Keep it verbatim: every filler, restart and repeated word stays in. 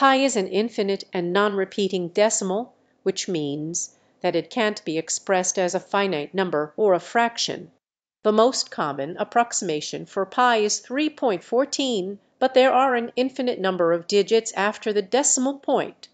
Pi is an infinite and non-repeating decimal, which means that it can't be expressed as a finite number or a fraction. The most common approximation for Pi is three point one four, but there are an infinite number of digits after the decimal point.